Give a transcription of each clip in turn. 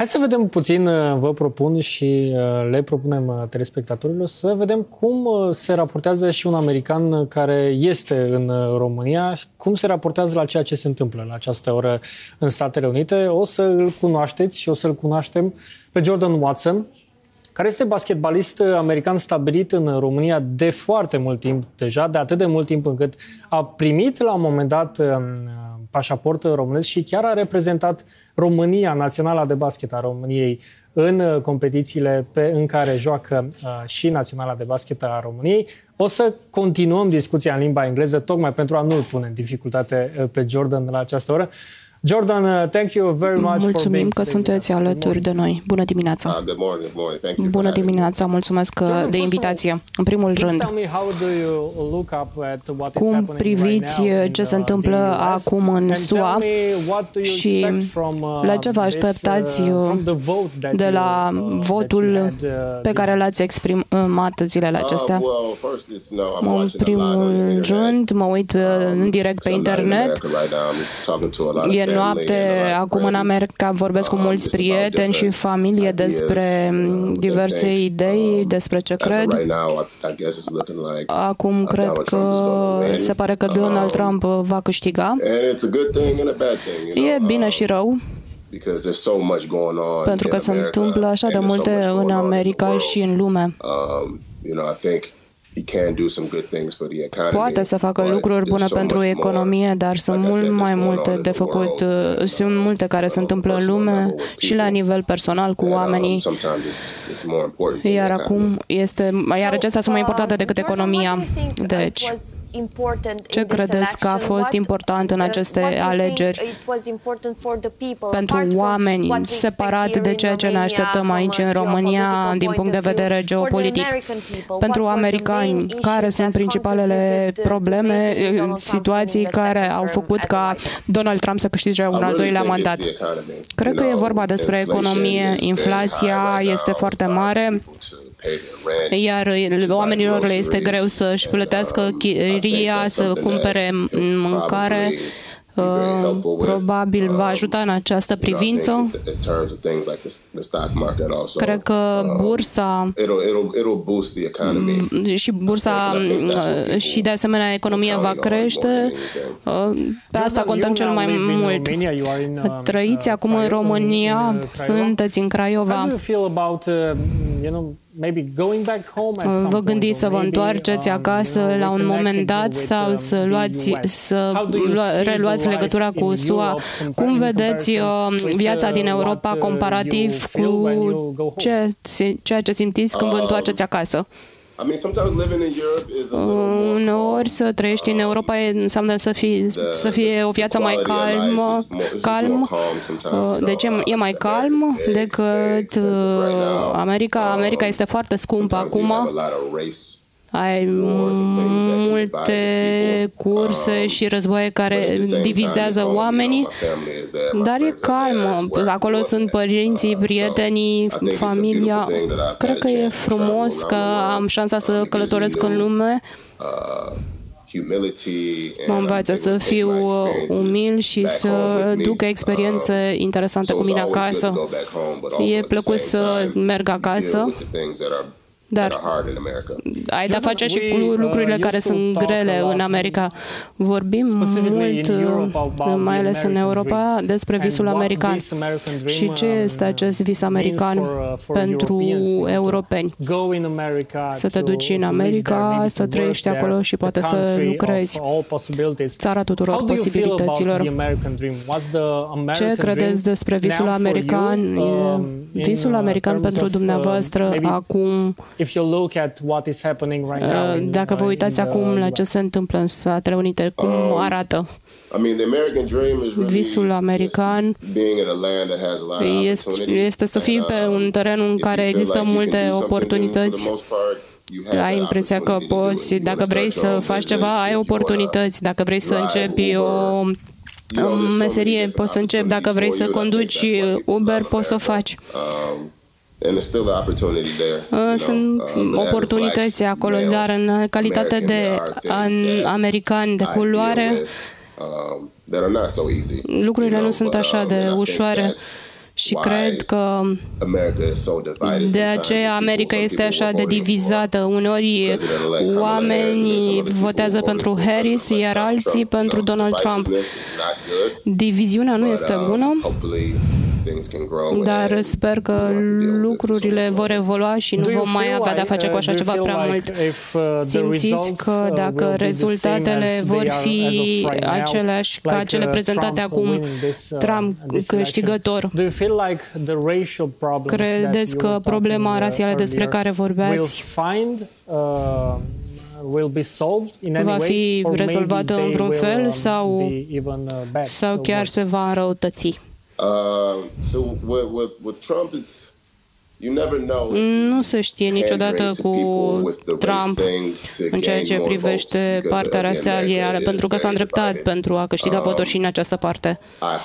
Hai să vedem puțin, vă propun și le propunem telespectatorilor, să vedem cum se raportează și un american care este în România, cum se raportează la ceea ce se întâmplă la această oră în Statele Unite. O să îl cunoașteți și o să-l cunoaștem pe Jordan Watson, care este basketbalist american stabilit în România de foarte mult timp deja, de atât de mult timp încât a primit la un moment dat pașaport românesc și chiar a reprezentat România, naționala de basket a României, în competițiile în care joacă și naționala de basket a României. O să continuăm discuția în limba engleză, tocmai pentru a nu-l pune în dificultate pe Jordan la această oră. Jordan, thank you very much. Mulțumim că sunteți alături de noi. Bună dimineața! Bună dimineața, mulțumesc de invitație. În primul rând, cum priviți ce se întâmplă acum în SUA și la ce vă așteptați de la votul pe care l-ați exprimat zilele acestea? În primul rând, mă uit în direct pe internet. E noapte, acum în America vorbesc cu mulți prieteni și familie despre diverse idei, despre ce cred. Acum cred că se pare că Donald Trump va câștiga. E bine și rău, pentru că se întâmplă așa de multe în America și în lume. Poate să facă lucruri bune pentru economie, dar sunt mult mai multe de făcut. Sunt multe care se întâmplă în lume și la nivel personal cu oamenii. Iar acestea sunt mai importante decât economia. Deci, ce credeți că a fost important în aceste alegeri pentru oameni, separat de ceea ce ne așteptăm aici în România din punct de vedere geopolitic? Pentru americani, care sunt principalele probleme, situații care au făcut ca Donald Trump să câștige un al doilea mandat? Cred că e vorba despre economie. Inflația este foarte mare, iar oamenilor le este greu să-și plătească chiria, să cumpere mâncare. Probabil va ajuta în această privință. Cred că bursa și de asemenea economia va crește. Pe asta contăm cel mai mult. Trăiți acum în România, sunteți în Craiova. Vă gândiți să vă întoarceți acasă la un moment dat sau să reluați legătura cu SUA? Cum vedeți viața din Europa comparativ cu ceea ce simțiți când vă întoarceți acasă? Uneori să trăiești în Europa înseamnă să fie o viață mai calmă. Deci e mai calm decât America. America este foarte scumpă acum. Ai multe curse și războaie care divizează oamenii, dar e calm. Acolo sunt părinții, prietenii, familia. Cred că e frumos că am șansa să călătoresc în lume. Mă învață să fiu umil și să duc experiențe interesante cu mine acasă. E plăcut să merg acasă, Dar ai de-a face și cu lucrurile care sunt grele în America. Vorbim mult, mai ales în Europa, despre visul american. Și ce este acest vis american pentru europeni? Să te duci în America, să trăiești acolo și poate să lucrezi. Țara tuturor posibilităților. Ce credeți despre visul american? Visul american pentru dumneavoastră acum, dacă vă uitați acum la ce se întâmplă în Statele Unite, cum arată? Visul american este să fii pe un teren în care există multe oportunități. Ai impresia că poți, dacă vrei să faci ceva, ai oportunități. Dacă vrei să începi o meserie, poți să începi. Dacă vrei să conduci Uber, poți să o faci. Sunt oportunități acolo, dar în calitate de americani de culoare, lucrurile nu sunt așa de ușoare Și cred că de aceea America este așa de divizată. Uneori oamenii votează pentru Harris, iar alții pentru Donald Trump. Diviziunea nu este bună, dar sper că lucrurile vor evolua și nu vom mai avea de-a face cu așa ceva prea mult. Simțiți că dacă rezultatele vor fi aceleași ca cele prezentate acum, Trump câștigător, credeți că problema rasială despre care vorbeați va fi rezolvată în vreun fel sau chiar se va înrăutăți? Nu se știe niciodată cu Trump în ceea ce privește partea rasială, pentru că s-a îndreptat pentru a câștiga voturi și în această parte.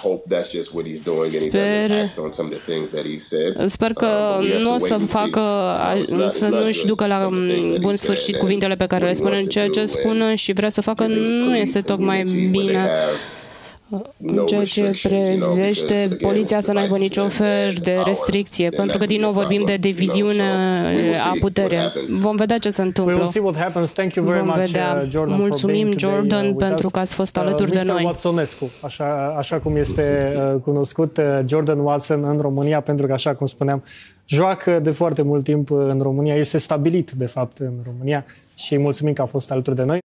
Sper că nu o să facă, să nu-și ducă la bun sfârșit cuvintele pe care le spune. Ceea ce spune și vrea să facă nu este tocmai bine. În ceea ce privește poliția să n-aibă niciun fel de restricție, pentru că din nou vorbim de diviziune a puterii. Vom vedea ce se întâmplă. Vom vedea. Mulțumim, Jordan, pentru că ați fost alături de noi. Watsonescu, așa cum este cunoscut Jordan Watson în România, pentru că, așa cum spuneam, joacă de foarte mult timp în România, este stabilit, de fapt, în România și mulțumim că a fost alături de noi.